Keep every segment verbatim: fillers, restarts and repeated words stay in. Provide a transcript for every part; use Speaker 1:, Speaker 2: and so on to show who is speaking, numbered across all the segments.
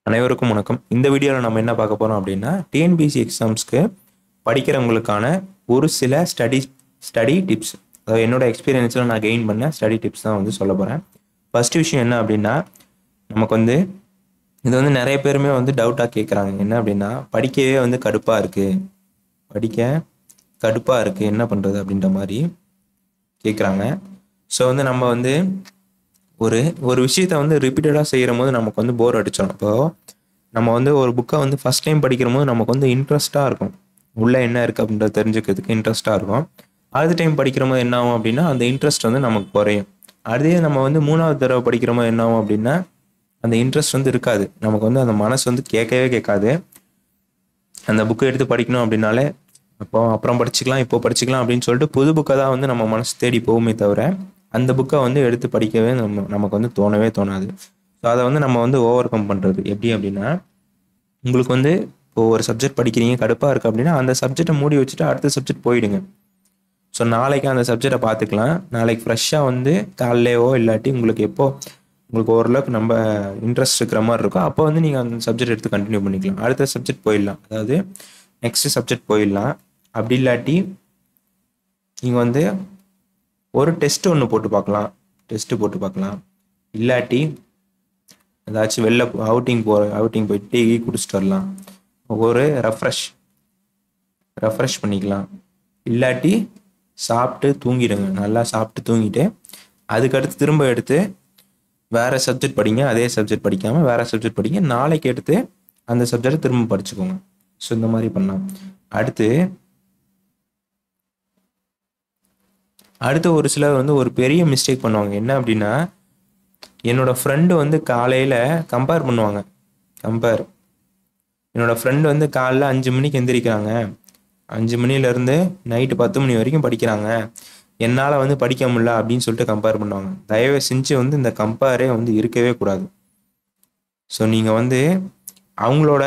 Speaker 1: அனைவருக்கும் வணக்கம். இந்த வீடியோவில் நம்ம என்ன பார்க்க போகிறோம் அப்படின்னா டிஎன்பிஎஸ்சி எக்ஸாம்ஸ்க்கு படிக்கிறவங்களுக்கான ஒரு சில ஸ்டடி ஸ்டடி டிப்ஸ், அதாவது என்னோட எக்ஸ்பீரியன்ஸில் நான் கெயின் பண்ண ஸ்டடி டிப்ஸ் தான் வந்து சொல்ல போகிறேன். ஃபர்ஸ்ட் விஷயம் என்ன அப்படின்னா, நமக்கு வந்து இது வந்து நிறைய பேருமே வந்து டவுட்டாக கேட்குறாங்க. என்ன அப்படின்னா, படிக்கவே வந்து கடுப்பாக இருக்குது, படிக்க கடுப்பாக இருக்குது, என்ன பண்ணுறது அப்படின்ற மாதிரி கேட்குறாங்க. ஸோ வந்து நம்ம வந்து ஒரு ஒரு விஷயத்த வந்து ரிப்பீட்டடாக செய்கிற போது நமக்கு வந்து போர் அடிச்சிடும். இப்போது நம்ம வந்து ஒரு புக்கை வந்து ஃபஸ்ட் டைம் படிக்கிற போது நமக்கு வந்து இன்ட்ரெஸ்ட்டாக இருக்கும், உள்ளே என்ன இருக்குது அப்படின்றத தெரிஞ்சுக்கிறதுக்கு இன்ட்ரெஸ்ட்டாக இருக்கும். அடுத்த டைம் படிக்கிற போது என்ன ஆகும் அப்படின்னா, அந்த இன்ட்ரெஸ்ட் வந்து நமக்கு குறையும். அதே நம்ம வந்து மூணாவது தடவை படிக்கிற போது என்ன ஆகும் அப்படின்னா, அந்த இன்ட்ரெஸ்ட் வந்து இருக்காது, நமக்கு வந்து அந்த மனசு வந்து கேட்கவே கேட்காது. அந்த புக்கை எடுத்து படிக்கணும் அப்படின்னாலே அப்போ அப்புறம் படிச்சுக்கலாம், இப்போ படிச்சுக்கலாம் அப்படின்னு சொல்லிட்டு புது புக்கை தான் வந்து நம்ம மனசு தேடி போகுமே தவிர அந்த புக்கை வந்து எடுத்து படிக்கவே நம்ம நமக்கு வந்து தோணவே தோணாது. ஸோ அதை வந்து நம்ம வந்து ஓவர் கம் பண்ணுறது எப்படி அப்படின்னா, உங்களுக்கு வந்து இப்போ ஒரு சப்ஜெக்ட் படிக்கிறீங்க, கடுப்பாக இருக்குது அப்படின்னா அந்த சப்ஜெக்டை மூடி வச்சுட்டு அடுத்த சப்ஜெக்ட் போயிடுங்க. ஸோ நாளைக்கு அந்த சப்ஜெக்டை பார்த்துக்கலாம். நாளைக்கு ஃப்ரெஷ்ஷாக வந்து காலையிலேயோ இல்லாட்டி உங்களுக்கு எப்போ உங்களுக்கு ஓரளவுக்கு நம்ம இன்ட்ரெஸ்ட் இருக்கிற மாதிரி இருக்கும், அப்போ வந்து நீங்கள் அந்த சப்ஜெக்ட் எடுத்து கண்டினியூ பண்ணிக்கலாம். அடுத்த சப்ஜெக்ட் போயிடலாம், அதாவது நெக்ஸ்ட் சப்ஜெக்ட் போயிடலாம். அப்படி இல்லாட்டி நீங்கள் வந்து ஒரு டெஸ்ட் ஒன்று போட்டு பார்க்கலாம், டெஸ்ட்டு போட்டு பார்க்கலாம். இல்லாட்டி ஏதாச்சும் வெளில அவுட்டிங் போகிற அவுட்டிங் போய் டீ குடிச்சிட்டு வரலாம், ஒரு ரெஃப்ரெஷ் ரெஃப்ரெஷ் பண்ணிக்கலாம். இல்லாட்டி சாப்பிட்டு தூங்கிடுங்க, நல்லா சாப்பிட்டு தூங்கிட்டு அதுக்கடுத்து திரும்ப எடுத்து வேறு சப்ஜெக்ட் படிங்க. அதே சப்ஜெக்ட் படிக்காமல் வேறு சப்ஜெக்ட் படிங்க. நாளைக்கு எடுத்து அந்த சப்ஜெக்டை திரும்ப படிச்சுக்கோங்க. ஸோ இந்த மாதிரி பண்ணலாம். அடுத்து அடுத்து ஒரு சிலர் வந்து ஒரு பெரிய மிஸ்டேக் பண்ணுவாங்க. என்ன அப்படின்னா, என்னோடய ஃப்ரெண்டு வந்து காலையில் கம்பேர் பண்ணுவாங்க. கம்பேர் என்னோடய ஃப்ரெண்டு வந்து காலைல அஞ்சு மணிக்கு எந்திரிக்கிறாங்க, அஞ்சு மணிலேருந்து நைட்டு பத்து மணி வரைக்கும் படிக்கிறாங்க, என்னால் வந்து படிக்க முடியல அப்படின்னு சொல்லிட்டு கம்பேர் பண்ணுவாங்க. தயவு செஞ்சு வந்து இந்த கம்பேரே வந்து இருக்கவே கூடாது. ஸோ நீங்கள் வந்து அவங்களோட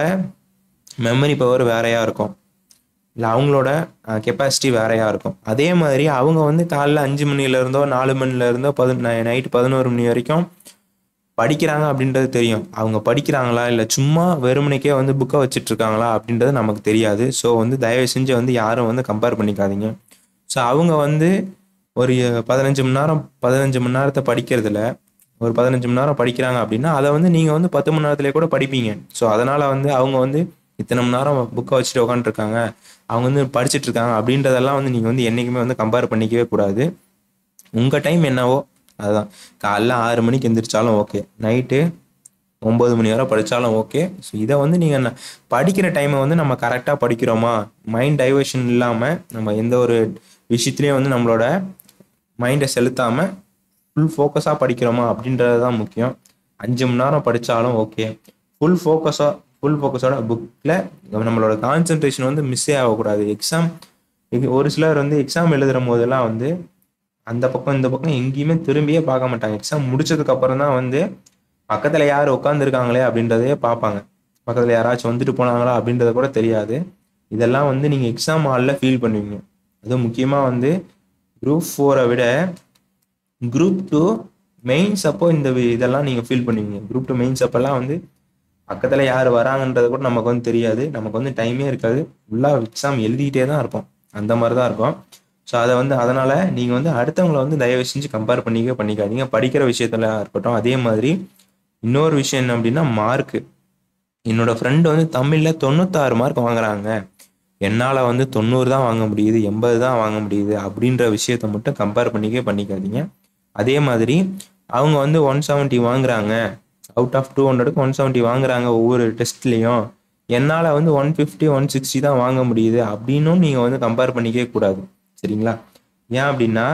Speaker 1: மெமரி பவர் வேறையாக இருக்கும், இல்லை அவங்களோட கெப்பாசிட்டி வேறையாக இருக்கும். அதே மாதிரி அவங்க வந்து காலைல அஞ்சு மணிலேருந்தோ நாலு மணிலேருந்தோ பது நைட்டு பதினோரு மணி வரைக்கும் படிக்கிறாங்க அப்படின்றது தெரியும். அவங்க படிக்கிறாங்களா இல்லை சும்மா வெறுமனைக்கே வந்து புக்கை வச்சிட்ருக்காங்களா அப்படின்றது நமக்கு தெரியாது. ஸோ வந்து தயவு செஞ்சு வந்து யாரும் வந்து கம்பேர் பண்ணிக்காதீங்க. ஸோ அவங்க வந்து ஒரு பதினஞ்சு மணி நேரம் பதினஞ்சு மணி நேரத்தை படிக்கிறதுல ஒரு பதினஞ்சு மணி நேரம் படிக்கிறாங்க அப்படின்னா அதை வந்து நீங்கள் வந்து பத்து மணி நேரத்துலேயே கூட படிப்பீங்க. ஸோ அதனால் வந்து அவங்க வந்து இத்தனை மணி நேரம் புக்கை வச்சுட்டு உட்காந்துருக்காங்க, அவங்க வந்து படிச்சுட்டு இருக்காங்க அப்படின்றதெல்லாம் வந்து நீங்கள் வந்து என்றைக்குமே வந்து கம்பேர் பண்ணிக்கவே கூடாது. உங்கள் டைம் என்னவோ அதுதான். காலைல ஆறு மணிக்கு எந்திரிச்சாலும் ஓகே, நைட்டு ஒம்பது மணி வரை படித்தாலும் ஓகே. ஸோ இதை வந்து நீங்கள் படிக்கிற டைமை வந்து நம்ம கரெக்டாக படிக்கிறோமா, மைண்ட் டைவர்ஷன் இல்லாமல் நம்ம எந்த ஒரு விஷயத்துலேயும் வந்து நம்மளோட மைண்டை செலுத்தாமல் ஃபுல் ஃபோக்கஸாக படிக்கிறோமா அப்படின்றது தான் முக்கியம். அஞ்சு மணி நேரம் படித்தாலும் ஓகே, ஃபுல் ஃபோக்கஸாக ஃபுல் ஃபோக்கஸோட புக்கில் நம்மளோட கான்சன்ட்ரேஷன் வந்து மிஸ்ஸே ஆகக்கூடாது. எக்ஸாம் ஒரு சிலர் வந்து எக்ஸாம் எழுதுகிற போதெல்லாம் வந்து அந்த பக்கம் இந்த பக்கம் எங்கேயுமே திரும்பியே பார்க்க மாட்டாங்க. எக்ஸாம் முடிச்சதுக்கப்புறம் தான் வந்து பக்கத்தில் யார் உட்காந்துருக்காங்களே அப்படின்றதையே பார்ப்பாங்க, பக்கத்தில் யாராச்சும் வந்துட்டு போனாங்களா அப்படின்றத கூட தெரியாது. இதெல்லாம் வந்து நீங்கள் எக்ஸாம் ஹாலில் ஃபீல் பண்ணுவீங்க. அதுவும் முக்கியமாக வந்து குரூப் ஃபோரை விட குரூப் டூ மெயின்ஸ் அப்போ இந்த இதெல்லாம் நீங்கள் ஃபீல் பண்ணுவீங்க. குரூப் டூ மெயின்ஸ் அப்போல்லாம் வந்து பக்கத்தில் யார் வராங்கன்றது கூட நமக்கு வந்து தெரியாது, நமக்கு வந்து டைமே இருக்காது, ஃபுல்லாக எக்ஸாம் எழுதிக்கிட்டே தான் இருப்போம், அந்த மாதிரி தான் இருக்கும். ஸோ அதை வந்து அதனால் நீங்கள் வந்து அடுத்தவங்களை வந்து தயவு செஞ்சு கம்பேர் பண்ணிக்கவே பண்ணிக்காதீங்க, படிக்கிற விஷயத்துல இருக்கட்டும். அதே மாதிரி இன்னொரு விஷயம் என்ன அப்படின்னா, மார்க்கு. என்னோடய ஃப்ரெண்டு வந்து தமிழில் தொண்ணூத்தாறு மார்க் வாங்குறாங்க, என்னால் வந்து தொண்ணூறு தான் வாங்க முடியுது, எண்பது தான் வாங்க முடியுது அப்படின்ற விஷயத்த மட்டும் கம்பேர் பண்ணிக்கவே பண்ணிக்காதீங்க. அதே மாதிரி அவங்க வந்து ஒன் செவன்ட்டி வாங்குறாங்க, அவுட் ஆஃப் டூ ஹண்ட்ரடுக்கு ஒன் செவன்ட்டி வாங்குறாங்க ஒவ்வொரு டெஸ்ட்லேயும், என்னால் வந்து ஒன் ஃபிஃப்டி ஒன் சிக்ஸ்டி தான் வாங்க முடியுது அப்படின்னும் நீங்கள் வந்து கம்பேர் பண்ணிக்கவே கூடாது, சரிங்களா? ஏன் அப்படின்னா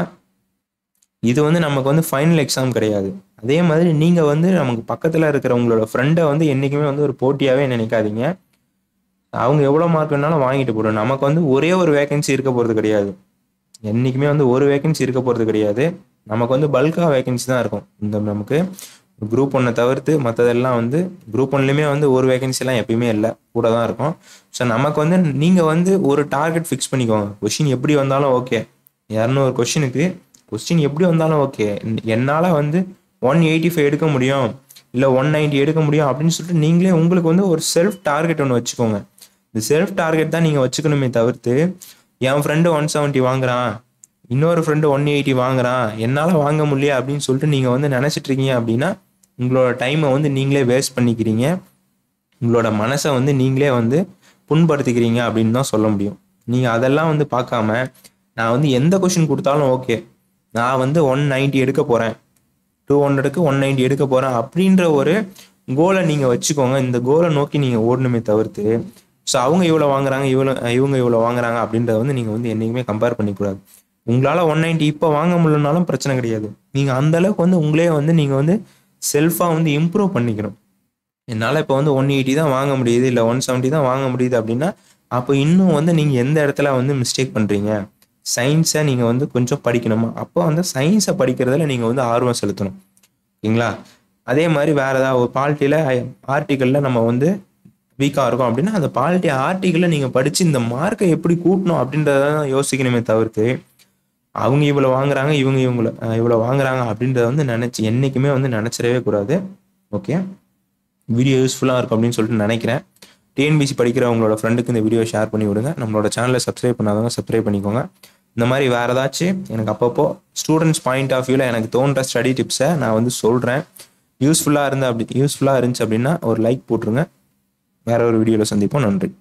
Speaker 1: இது வந்து நமக்கு வந்து ஃபைனல் எக்ஸாம் கிடையாது. அதே மாதிரி நீங்கள் வந்து நமக்கு பக்கத்தில் இருக்கிற உங்களோட ஃப்ரெண்டை வந்து என்றைக்குமே வந்து ஒரு போட்டியாகவே நினைக்காதீங்க. அவங்க எவ்வளோ மார்க் வேணாலும் வாங்கிட்டு போடும், நமக்கு வந்து ஒரே ஒரு வேகன்சி இருக்க போகிறது கிடையாது, என்றைக்குமே வந்து ஒரு வேகன்சி இருக்க போகிறது கிடையாது. நமக்கு வந்து பல்காக வேகன்சி தான் இருக்கும். இந்த நமக்கு குரூப் ஒன்னை தவிர்த்து மற்றதெல்லாம் வந்து குரூப் ஒன்லையுமே வந்து ஒரு வேகன்சிலாம் எப்பயுமே இல்லை, கூட தான் இருக்கும். ஸோ நமக்கு வந்து நீங்கள் வந்து ஒரு டார்கெட் ஃபிக்ஸ் பண்ணிக்கோங்க. கொஷின் எப்படி வந்தாலும் ஓகே, இரநூறு கொஷினுக்கு கொஸ்டின் எப்படி வந்தாலும் ஓகே, என்னால் வந்து ஒன் எயிட்டி ஃபைவ் எடுக்க முடியும், இல்லை ஒன் நைன்ட்டி எடுக்க முடியும் அப்படின்னு சொல்லிட்டு நீங்களே உங்களுக்கு வந்து ஒரு செல்ஃப் டார்கெட் ஒன்று வச்சுக்கோங்க. இந்த செல்ஃப் டார்கெட் தான் நீங்கள் வச்சுக்கணுமே தவிர்த்து என் ஃப்ரெண்டு ஒன் செவன்ட்டி வாங்குறான், இன்னொரு ஃப்ரெண்டு ஒன் எயிட்டி வாங்குறான், என்னால் வாங்க முடியல அப்படின்னு சொல்லிட்டு நீங்கள் வந்து நினச்சிட்டு இருக்கீங்க அப்படின்னா உங்களோட டைமை வந்து நீங்களே வேஸ்ட் பண்ணிக்கிறீங்க, உங்களோட மனசை வந்து நீங்களே வந்து புண்படுத்திக்கிறீங்க அப்படின்னு தான் சொல்ல முடியும். நீங்கள் அதெல்லாம் வந்து பார்க்காம நான் வந்து எந்த கொஷின் கொடுத்தாலும் ஓகே, நான் வந்து ஒன் நைன்ட்டி எடுக்க போகிறேன், டூ ஹண்ட்ரடுக்கு ஒன் நைன்ட்டி எடுக்க போகிறேன் அப்படின்ற ஒரு கோலை நீங்கள் வச்சுக்கோங்க. இந்த கோலை நோக்கி நீங்கள் ஓடணுமே தவிர்த்து ஸோ அவங்க இவ்வளோ வாங்குறாங்க இவ்வளோ இவங்க இவ்வளோ வாங்குறாங்க அப்படின்றத வந்து நீங்கள் வந்து என்றைக்குமே கம்பேர் பண்ணிக்கூடாது. உங்களால் ஒன் நைன்ட்டி இப்போ வாங்க முடியலனாலும் பிரச்சனை கிடையாது. நீங்கள் அந்தளவுக்கு வந்து உங்களே வந்து நீங்கள் வந்து செல்ஃபாக வந்து இம்ப்ரூவ் பண்ணிக்கணும். என்னால் இப்போ வந்து ஒன் எயிட்டி தான் வாங்க முடியுது, இல்லை ஒன் செவன்ட்டி தான் வாங்க முடியுது அப்படின்னா அப்போ இன்னும் வந்து நீங்கள் எந்த இடத்துல வந்து மிஸ்டேக் பண்ணுறீங்க, சயின்ஸை நீங்கள் வந்து கொஞ்சம் படிக்கணுமா, அப்போ வந்து சயின்ஸை படிக்கிறதுல நீங்கள் வந்து ஆர்வம் செலுத்தணும். ஓகேங்களா? அதே மாதிரி வேறு ஏதாவது ஒரு பாலிட்டியில் ஆர்டிக்கலில் நம்ம வந்து வீக்காக இருக்கும் அப்படின்னா அந்த பாலிட்டி ஆர்டிக்கலில் நீங்கள் படித்து இந்த மார்க்கை எப்படி கூட்டணும் அப்படின்றத யோசிக்கணுமே தவிர்த்து அவங்க இவ்வளோ வாங்குறாங்க இவங்க இவங்கள இவ்வளோ வாங்குறாங்க அப்படின்றத வந்து நினச்சி என்றைக்குமே வந்து நினச்சிடவே கூடாது. ஓகே, வீடியோ யூஸ்ஃபுல்லாக இருக்கும் அப்படின்னு சொல்லிட்டு நினைக்கிறேன். டிஎன்பிசி படிக்கிறவங்களோட ஃப்ரெண்டுக்கு இந்த வீடியோ ஷேர் பண்ணி விடுங்க. நம்மளோட சேனலை சப்ஸ்கிரைப் பண்ணாதவங்க சப்ஸ்கிரைப் பண்ணிக்கோங்க. இந்த மாதிரி வேறு ஏதாச்சும் எனக்கு அப்பப்போ ஸ்டூடெண்ட்ஸ் பாயிண்ட் ஆஃப் வியூவில் எனக்கு தோன்ற ஸ்டடி டிப்ஸை நான் வந்து சொல்கிறேன். யூஸ்ஃபுல்லாக இருந்தால் அப்படி யூஸ்ஃபுல்லாக இருந்துச்சு அப்படின்னா ஒரு லைக் போட்டுருங்க. வேற ஒரு வீடியோவில் சந்திப்போம். நன்றி.